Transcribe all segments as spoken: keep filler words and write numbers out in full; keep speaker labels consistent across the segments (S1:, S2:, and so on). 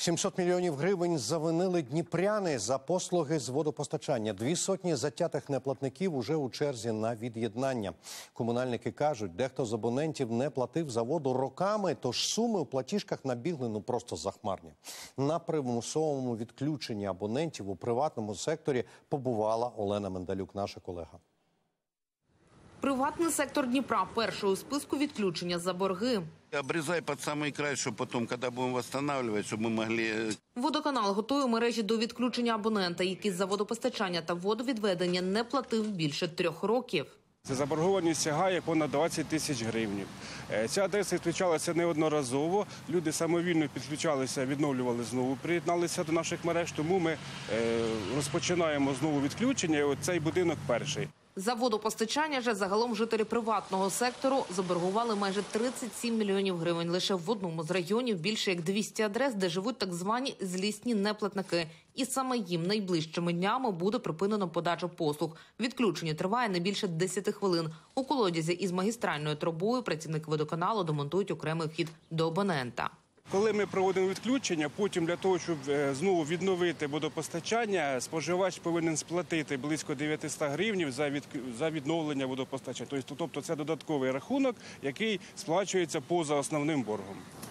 S1: сімсот мільйонів гривень завинили дніпряни за послуги з водопостачання. Дві сотні затятих неплатників уже у черзі на від'єднання. Комунальники кажуть, дехто з абонентів не платив за воду роками, тож суми у платіжках набігли ну просто захмарні. На примусовому відключенні абонентів у приватному секторі побувала Олена Мендалюк, наша колега.
S2: Приватний сектор Дніпра – перший у списку відключення за борги.
S3: Обрізай під самий край, щоб потім, коли будемо відновлювати, щоб ми могли...
S2: Водоканал готує мережі до відключення абонента, який за водопостачання та водовідведення не платив більше трьох років.
S4: Ця заборгованість сягає понад двадцять тисяч гривень. Ця адреса відключалася неодноразово. Люди самовільно підключалися, відновлювали знову, приєдналися до наших мереж. Тому ми розпочинаємо знову відключення. І от цей будинок перший.
S2: За водопостачання же загалом жителі приватного сектору заборгували майже тридцять сім мільйонів гривень. Лише в одному з районів більше як двісті адрес, де живуть так звані злісні неплатники. І саме їм найближчими днями буде припинено подача послуг. Відключення триває не більше десяти хвилин. У колодязі із магістральною трубою працівники водоканалу демонтують окремий вхід до абонента.
S4: Коли ми проводимо відключення, потім для того, щоб знову відновити водопостачання, споживач повинен сплатити близько дев'ятсот гривень за, від... за відновлення водопостачання. Тобто, тобто це додатковий рахунок, який сплачується поза основним боргом.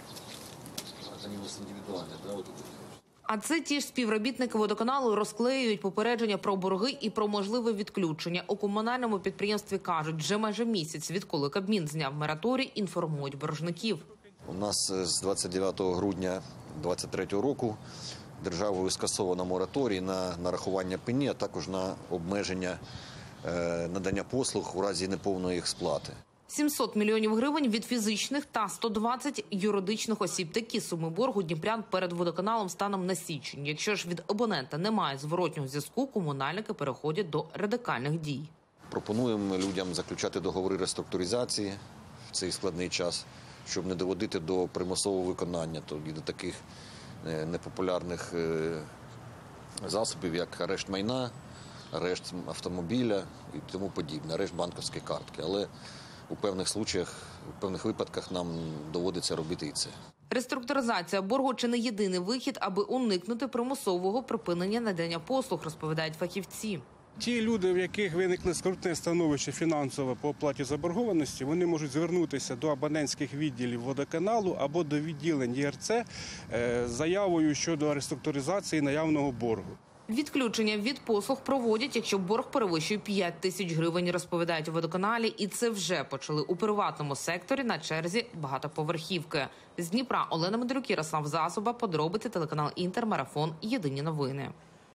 S2: А це ті ж співробітники водоканалу розклеюють попередження про борги і про можливе відключення. У комунальному підприємстві кажуть, вже майже місяць, відколи Кабмін зняв мораторій, інформують боржників.
S5: У нас з двадцять дев'ятого грудня двадцять третього року державою скасовано мораторій на нарахування пені, а також на обмеження е, надання послуг у разі неповної їх сплати.
S2: сімсот мільйонів гривень від фізичних та сто двадцять юридичних осіб. Такі суми боргу дніпрян перед водоканалом станом на січень. Якщо ж від абонента немає зворотнього зв'язку, комунальники переходять до радикальних дій.
S5: Пропонуємо людям заключати договори реструктуризації в цей складний час, щоб не доводити до примусового виконання, і до таких непопулярних засобів, як арешт майна, арешт автомобіля і тому подібне, арешт банківської картки. Але у певних случаях, у певних випадках нам доводиться робити і це.
S2: Реструктуризація боргу – чи не єдиний вихід, аби уникнути примусового припинення надання послуг, розповідають фахівці.
S4: Ті люди, в яких виникне скрутне становище фінансове по оплаті заборгованості, вони можуть звернутися до абонентських відділів водоканалу або до відділень Є Ер Це з заявою щодо реструктуризації наявного боргу.
S2: Відключення від послуг проводять, якщо борг перевищує п'ять тисяч гривень, розповідають у водоканалі. І це вже почали у приватному секторі, на черзі багатоповерхівки. З Дніпра Олена Мендалюк, Ярослав Засоба, подробиці, телеканал Інтер, Марафон, Єдині новини.